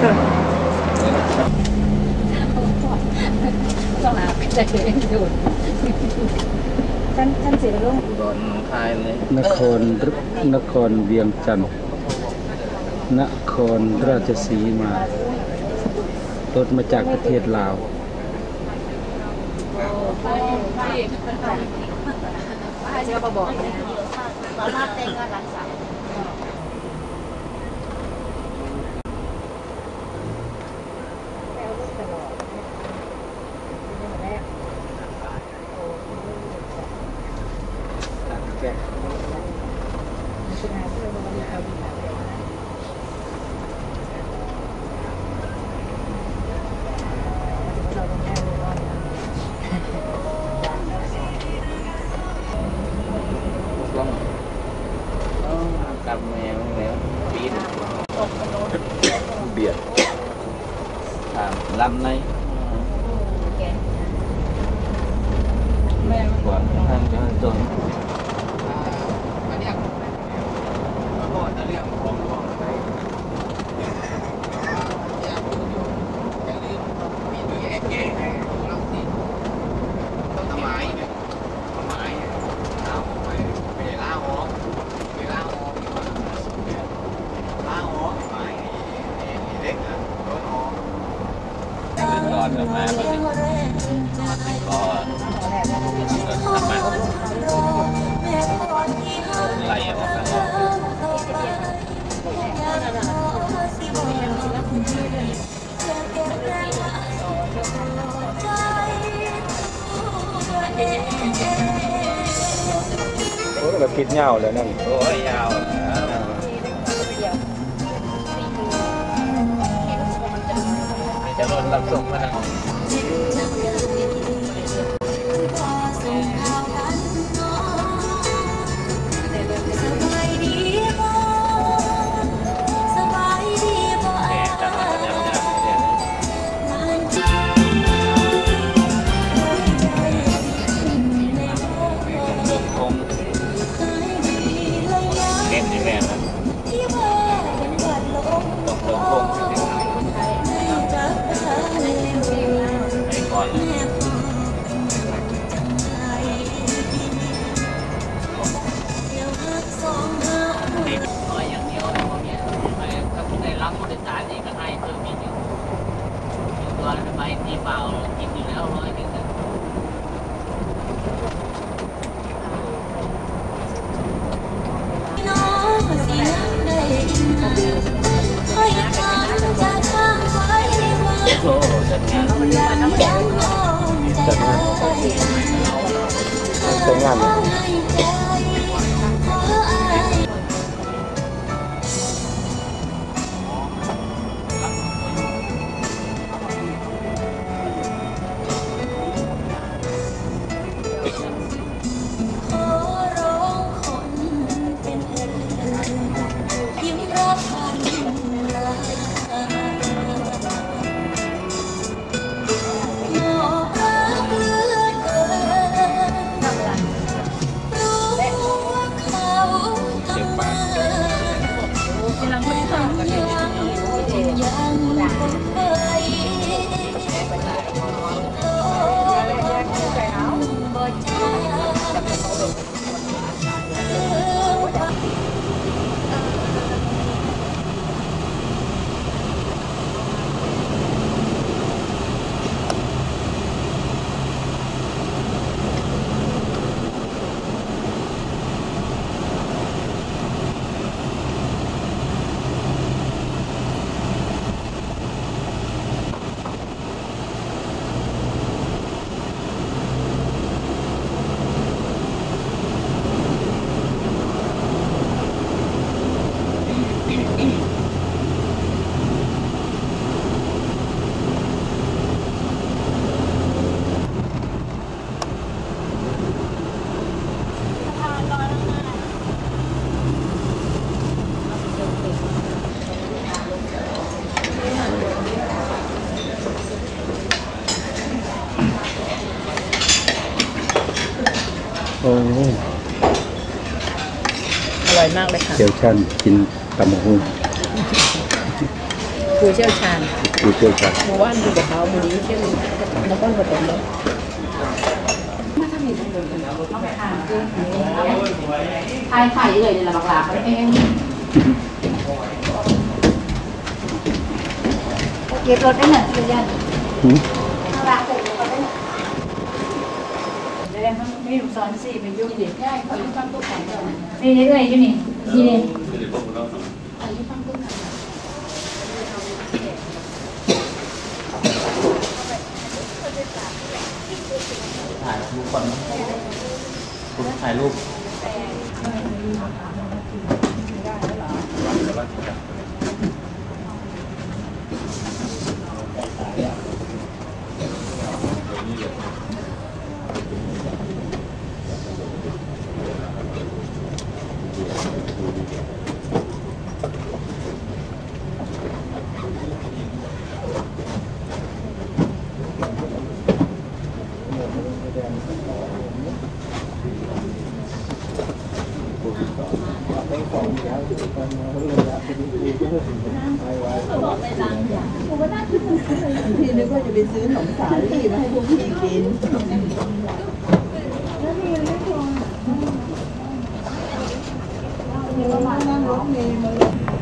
ต้องหาใจเองอยู่ท่านเสียลงอุดรหนองคายเลยนครเวียงจันทร์นครราชสีมารถมาจากประเทศลาวให้เจ้าก็บอกนะตอนรับเต็งก็รักษากับแมวแล้วปีนเบียดลำในแม่กว่าทางจะจนก่อนกับมาแบบนี้ก็ทำมาไหลออกมาโอ้เราคิดเงาเลยนั่นโอ้ยยาวจะรถรับส่งมาแล้วโอ้จัดงานโอ้อร่อยมากเลยค่ะเจียวชันกินตำบักหุ่งผู้เชี่ยวชาญผู้เชี่ยวชาญหมู่บ้านอยู่กับเขาหมู่นี้เช่นนครปฐมไข่เลยเนี่ยละบักหลาเขาเองเก็บรถได้หนึ่งเป็นยันละเดี๋ยวมันไม่ถูกสอนสี่เป็นยุ่งดิใช่เขาอยู่ฟังตู้แข็งเลยนี่เลยอยู่นี่นี่ถ่ายรูปก่อนถ่ายรูปพี่นึกว่าจะไปซื้อขนมสาลี่มาให้พวกพี่กินนั่งรถเมล์มา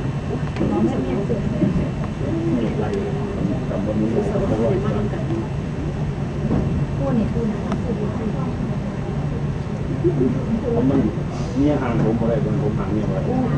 เนี่ยห่างผมอะไรผมห่างเนี่ยอะไร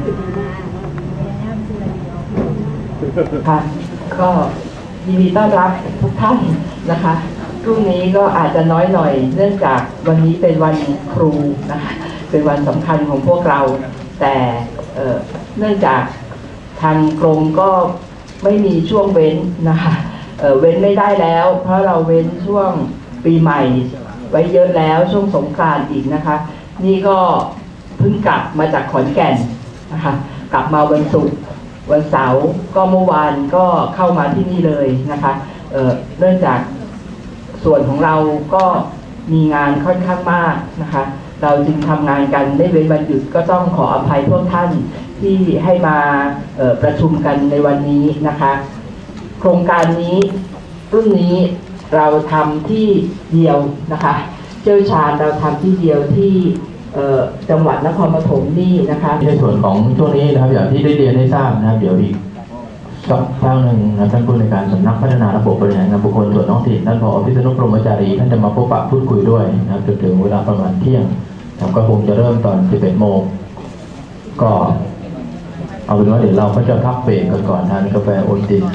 ค่ะก็ยินดีต้อนรับทุกท่านนะคะพรุ่งนี้ก็อาจจะน้อยหน่อยเนื่องจากวันนี้เป็นวันครูนะคะเป็นวันสำคัญของพวกเราแต่เนื่องจากทางกรมก็ไม่มีช่วงเว้นนะคะเว้นไม่ได้แล้วเพราะเราเว้นช่วงปีใหม่ไว้เยอะแล้วช่วงสงกรานต์อีกนะคะนี่ก็เพิ่งกลับมาจากขอนแก่นนะคะกลับมาวันศุกร์วันเสาร์ก็เมื่อวานก็เข้ามาที่นี่เลยนะคะเนื่องจากส่วนของเราก็มีงานค่อนข้างมากนะคะเราจึงทำงานกันได้เว้นวันหยุดก็ต้องขออภัยพวกท่านที่ให้มาประชุมกันในวันนี้นะคะโครงการนี้รุ่นนี้เราทำที่เดียวนะคะเชี่ยวชาญเราทำที่เดียวที่จังหวัดนครปฐมนี่นะคะในส่วนของช่วงนี้นะครับอย่างที่ได้เรียนให้ทราบนะครับเดี๋ยวอีกสักครั้งหนึ่งนะท่านผู้ในการสำนักพัฒนาระบบบริหารงานบุคคลส่วนท้องถิ่นท่านผอ.พิษณุพรหมจารีท่านจะมาพบปะพูดคุยด้วยนะครับจนถึงเวลาประมาณเที่ยงก็คงจะเริ่มตอน 11 โมงก็เอาเป็นว่าเดี๋ยวเราก็จะพักเบรกกันก่อนทานกาแฟโอติน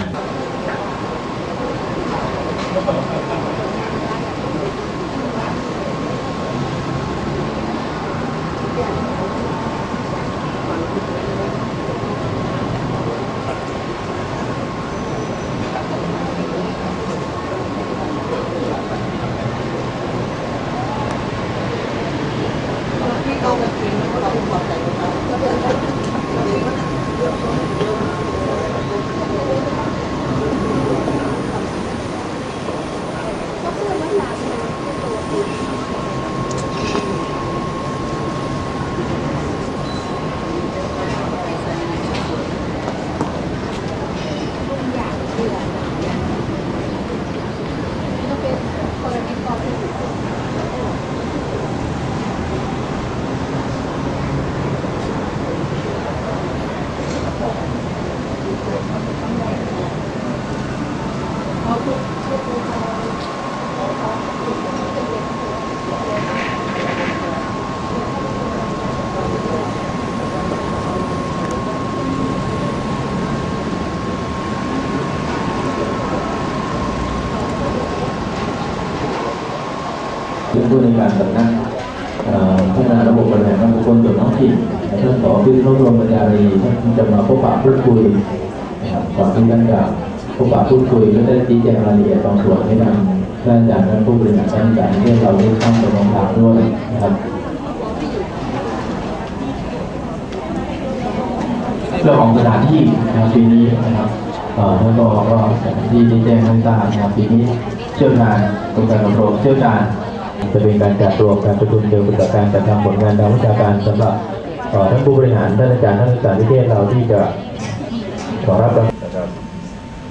ผู้ในการสำนักพัฒนาระบบบริหารงานบุคคลส่วนท้องถิ่นท่านผอ.พิษณุพรหมจารีท่านจะมาพบปะพูดคุยก่อนที่ท่านจะพบปะพูดคุยก็ได้ชี้แจงรายละเอียดบางส่วนให้ทางท่านอาจารย์ท่านผู้บริหารท่านอาจารย์ที่เราได้ข้ามไปลองถามด้วยนะครับเรื่องของสถานที่ปีนี้นะครับท่านผอ.ก็ที่แจ้งให้ทราบนะครับปีนี้เชี่ยวชาญกรมการอบรมเชี่ยวชาญจะเป็นการจัดรวมการประชุมเกี่ยวกับการจัดทำผลงานทางวิชาการสำหรับท่านผู้บริหารท่านอาจารย์ท่านอาจารย์ที่เทศเราที่จะขอรับนะครับ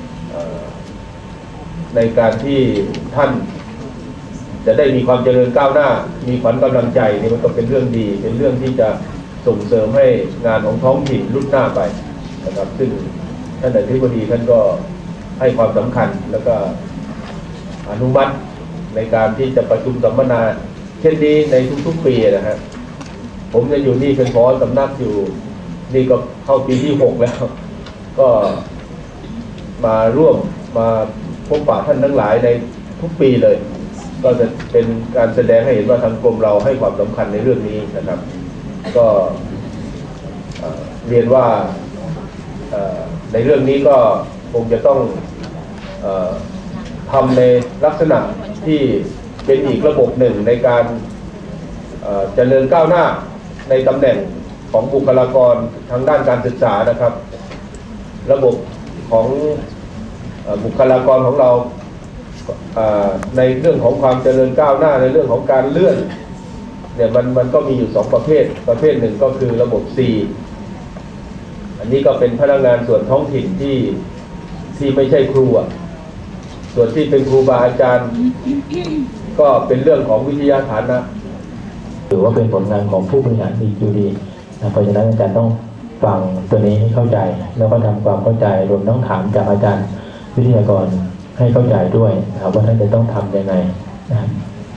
ในการที่ท่านจะได้มีความเจริญก้าวหน้ามีขวัญกำลังใจนี่มันก็เป็นเรื่องดีเป็นเรื่องที่จะส่งเสริมให้งานของท้องถิ่นรุ่นหน้าไปนะครับซึ่งท่านอธิบดีท่านก็ให้ความสำคัญแล้วก็อนุมัติในการที่จะประชุมสัมมนาเช่นนี้ในทุกๆปีนะฮะผมจะอยู่นี่เป็นผอ.สำนักอยู่นี่ก็เข้าปีที่6แล้วก็มาร่วมมาพบปะท่านทั้งหลายในทุกปีเลยก็จะเป็นการแสดงให้เห็นว่าทางกรมเราให้ความสำคัญในเรื่องนี้นะครับก็เรียนว่าในเรื่องนี้ก็คงจะต้องทำในลักษณะที่เป็นอีกระบบหนึ่งในการเจริญก้าวหน้าในตำแหน่งของบุคลากรทางด้านการศึกษานะครับระบบของบุคลากรของเราในเรื่องของความเจริญก้าวหน้าในเรื่องของการเลื่อนเนี่ยมันก็มีอยู่2ประเภทหนึ่งก็คือระบบ C อันนี้ก็เป็นพนักงานส่วนท้องถิ่นที่ไม่ใช่ครูส่วนที่เป็นครูบาอาจารย์ก็เป็นเรื่องของวิทยาฐานะถือว่าเป็นผลงานของผู้บริหารดีอยู่ดีนะเพราะฉะนั้นอาจารย์ต้องฟังตัวนี้ให้เข้าใจแล้วก็ทำความเข้าใจรวมต้องถามจากอาจารย์วิทยากรให้เข้าใจด้วยนะครับว่าท่านจะต้องทำยังไงนะครับ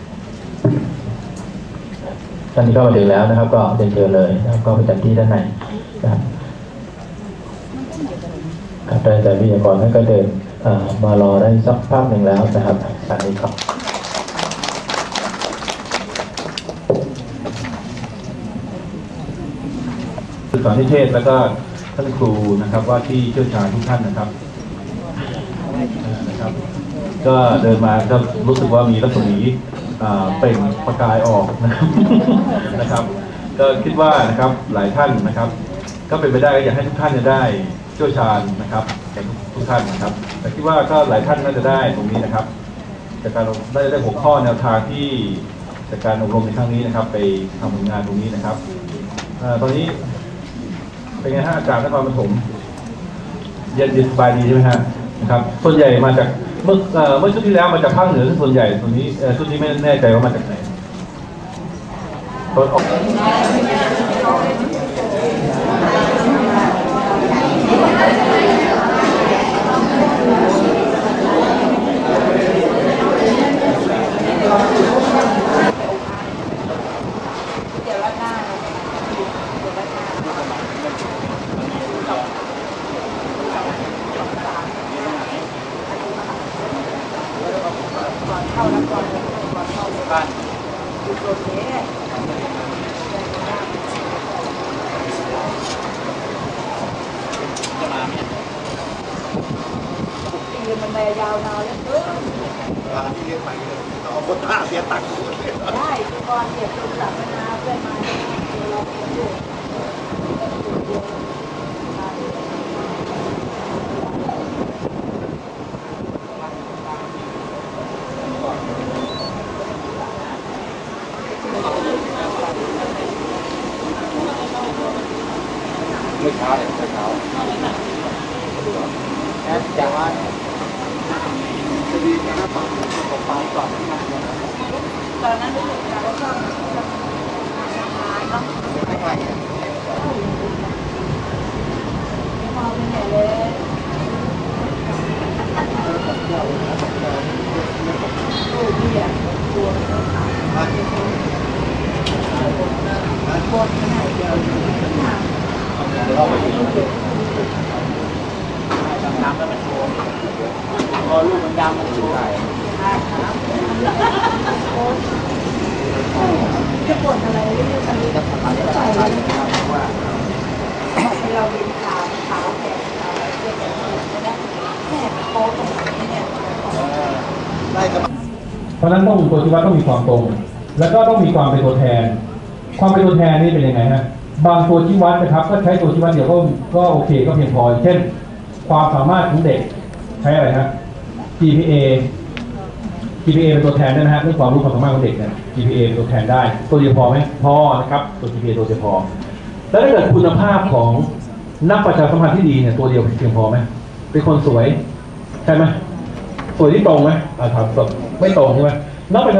ท่านที่เข้ามาถึงแล้วนะครับก็เรียนเชิญเลยนะครับก็ประจำที่ด้านในนะครับอาจารย์วิทยากรท่านก็เดินมารอได้สักพักหนึ่งแล้วนะครับอันนี้ครับสอนนิเทศแล้วก็ท่านครูนะครับว่าที่เชี่ยวชาญทุกท่านนะครับก็เดินมาก็รู้สึกว่ามีรัศมีเปล่งประกายออกนะครับก็คิดว่านะครับหลายท่านนะครับก็เป็นไปได้อยากให้ทุกท่านจะได้เชี่ยวชาญนะครับแก่ทุกท่านนะครับแต่คิดว่าก็หลายท่านน่าจะได้ตรงนี้นะครับจากการได้หัวข้อแนวทางที่จากการอบรมในครั้งนี้นะครับไปทำผลงานตรงนี้นะครับตอนนี้เป็นไงฮะอากาศนครปฐมเย็นสบายดีใช่ไหมฮะนะครับส่วนใหญ่มาจากเมื่อชุดที่แล้วมาจากภาคเหนือส่วนใหญ่ตรงนี้ชุดนี้ไม่แน่ใจว่ามาจากไหนมันได้ยาวนานแล้วร้านที่เลี้ยงไปเลยเอาคนท่าเสียตังค์ได้ก่อนเก็บตัวหลังมาเพื่อนมาเราเก็บอยู่ไม่ช้าเลยไม่ช้าจะว่าจะดีนะปังของปลายก่อนตอนนั้นรู้สึกว่าก็เนาะไม่ไหวมองเป็นใหญ่เลยตู้เบียร์ตัวขาวบนขนาดเดียวเข้าไปดูน้ำแล้วมันโชว์พอลูกมันดำมันดูได้จะปวดอะไรเรื่องอะไรจะทำอะไรใส่ว่าเราเป็นขาวแผลอะไรเรื่องอะไรนะแม่โค้งตรงนี้เนี่ยเพราะนั้นต้องตัวชี้วัดต้องมีความตรงแล้วก็ต้องมีความเป็นตัวแทนความเป็นตัวแทนนี่เป็นยังไงฮะบางตัวชี้วัดนะครับก็ใช้ตัวชี้วัดเดียวก็โอเคก็เพียงพอเช่นความสามารถของเด็กใช้อะไรฮะ GPA เป็นตัวแทนได้นะฮะเรื่องความรู้ความสามารถของเด็กเนี่ย GPA เป็นตัวแทนได้ตัวเดียวพอไหมพอนะครับตัว GPA ตัวเดียวพอแล้วถ้าเกิดคุณภาพของนักประชาสัมพันธ์ที่ดีเนี่ยตัวเดียวเพียงพอไหมเป็นคนสวยใช่ไหมส่วนที่ตรงไหมถามสดไม่ตรงใช่ไหมแล้ว